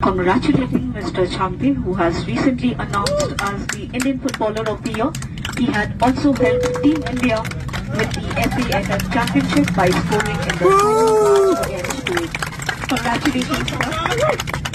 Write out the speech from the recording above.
congratulating Mr. Champe, who has recently announced as the Indian Footballer of the Year. He had also helped Team India with the FAFF Championship by scoring in the final match against Kuwait. Congratulations, sir.